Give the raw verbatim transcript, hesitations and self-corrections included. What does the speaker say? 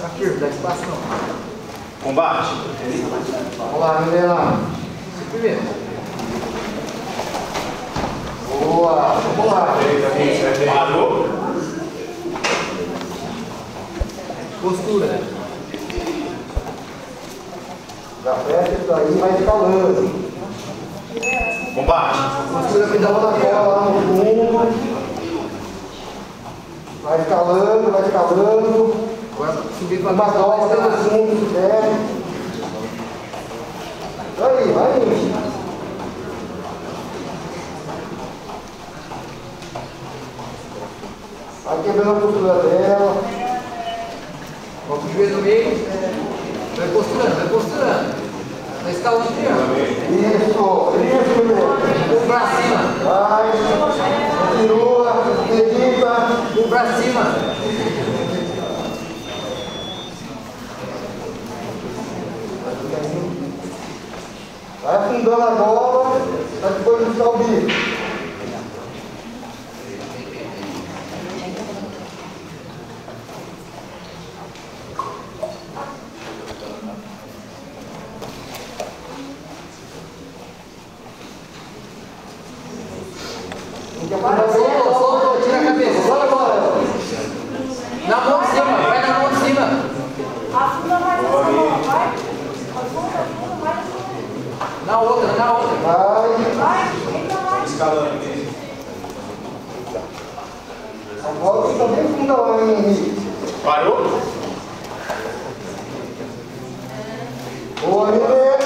Tá firme, dá espaço não. Combate. Vamos lá, Milena. Se primeiro. Boa, vamos lá. Parou. Postura. Já fecha isso aí, vai escalando. Combate. Postura que dá na cola lá no fundo. Vai escalando, vai escalando. Agora subir para Uma dobra pelo baixo. fundo, se der. Aí, vai indo. Vai quebrando a postura dela. Coloca o joelho no meio. Vai posturando, vai posturando. Vai escalando aqui, ó. Isso, isso, primeiro. Um pra cima. Vai, continua, acredita. Um pra cima. Vai afundando a bola, para depois buscar o bico. Soltou, soltou, tira a cabeça. Bora, bora. Na mão de cima, vai na mão de cima. Afunda mais essa mão, vai. Afunda, afunda mais essa mão. Na outra, na outra. Vai. Vai, entra mais. Escalando. A bola fica bem funda lá, hein, Henrique. Parou. Boa, Mineiro.